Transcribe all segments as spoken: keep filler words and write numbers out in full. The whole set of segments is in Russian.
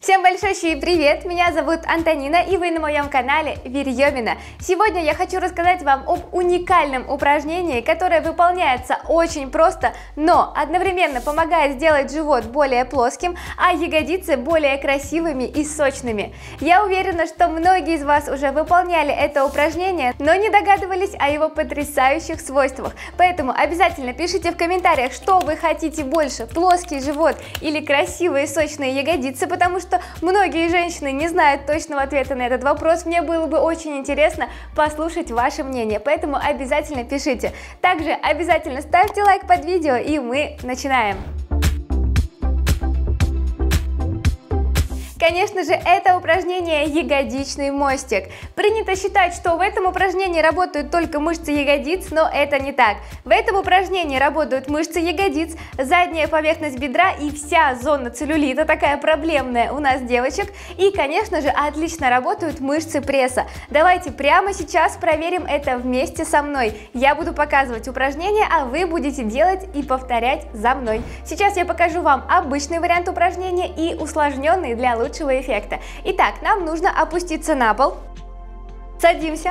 Всем большущий привет! Меня зовут Антонина, и вы на моем канале Верьемина. Сегодня я хочу рассказать вам об уникальном упражнении, которое выполняется очень просто, но одновременно помогает сделать живот более плоским, а ягодицы более красивыми и сочными. Я уверена, что многие из вас уже выполняли это упражнение, но не догадывались о его потрясающих свойствах. Поэтому обязательно пишите в комментариях, что вы хотите больше: плоский живот или красивые сочные ягодицы, потому что многие женщины не знают точного ответа на этот вопрос. Мне было бы очень интересно послушать ваше мнение, поэтому обязательно пишите. Также обязательно ставьте лайк под видео, и мы начинаем. Конечно же, это упражнение ягодичный мостик. Принято считать, что в этом упражнении работают только мышцы ягодиц, но это не так. В этом упражнении работают мышцы ягодиц, задняя поверхность бедра и вся зона целлюлита, такая проблемная у нас девочек. И, конечно же, отлично работают мышцы пресса. Давайте прямо сейчас проверим это вместе со мной. Я буду показывать упражнение, а вы будете делать и повторять за мной. Сейчас я покажу вам обычный вариант упражнения и усложненный для лучшего эффекта. Итак, нам нужно опуститься на пол, садимся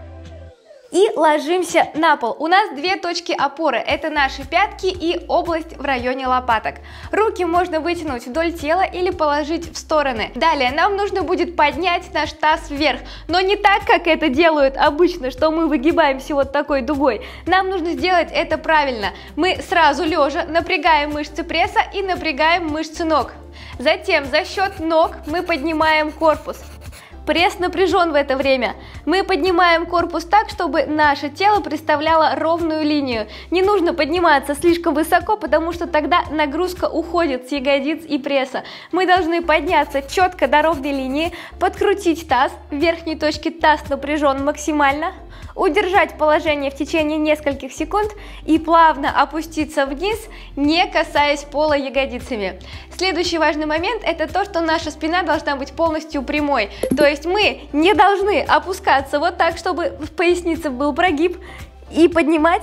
и ложимся на пол. У нас две точки опоры, это наши пятки и область в районе лопаток. Руки можно вытянуть вдоль тела или положить в стороны. Далее нам нужно будет поднять наш таз вверх, но не так, как это делают обычно, что мы выгибаемся вот такой дугой. Нам нужно сделать это правильно. Мы сразу лежа напрягаем мышцы пресса и напрягаем мышцы ног. Затем за счет ног мы поднимаем корпус. Пресс напряжен в это время. Мы поднимаем корпус так, чтобы наше тело представляло ровную линию. Не нужно подниматься слишком высоко, потому что тогда нагрузка уходит с ягодиц и пресса. Мы должны подняться четко до ровной линии, подкрутить таз, в верхней точке таз напряжен максимально, удержать положение в течение нескольких секунд и плавно опуститься вниз, не касаясь пола ягодицами. Следующий важный момент — это то, что наша спина должна быть полностью прямой. То есть мы не должны опускаться вот так, чтобы в пояснице был прогиб, и поднимать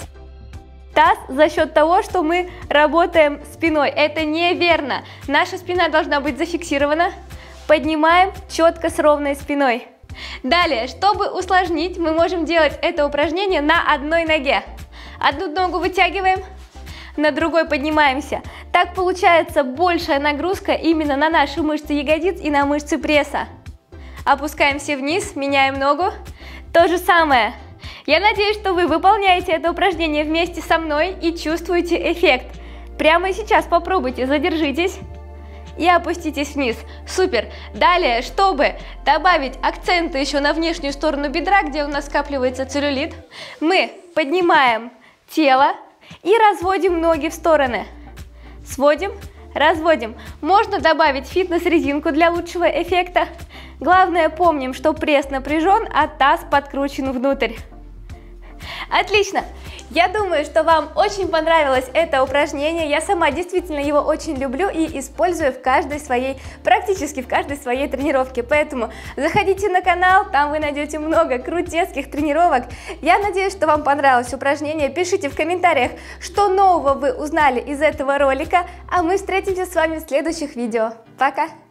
таз за счет того, что мы работаем спиной. Это неверно. Наша спина должна быть зафиксирована. Поднимаем четко с ровной спиной. Далее, чтобы усложнить, мы можем делать это упражнение на одной ноге. Одну ногу вытягиваем, на другой поднимаемся. Так получается большая нагрузка именно на наши мышцы ягодиц и на мышцы пресса. Опускаемся вниз, меняем ногу. То же самое. Я надеюсь, что вы выполняете это упражнение вместе со мной и чувствуете эффект. Прямо сейчас попробуйте, задержитесь и опуститесь вниз. Супер! Далее, чтобы добавить акцента еще на внешнюю сторону бедра, где у нас скапливается целлюлит, мы поднимаем тело и разводим ноги в стороны. Сводим, разводим. Можно добавить фитнес-резинку для лучшего эффекта. Главное, помним, что пресс напряжен, а таз подкручен внутрь. Отлично! Я думаю, что вам очень понравилось это упражнение. Я сама действительно его очень люблю и использую в каждой своей, практически в каждой своей тренировке. Поэтому заходите на канал, там вы найдете много крутецких тренировок. Я надеюсь, что вам понравилось упражнение. Пишите в комментариях, что нового вы узнали из этого ролика, а мы встретимся с вами в следующих видео. Пока!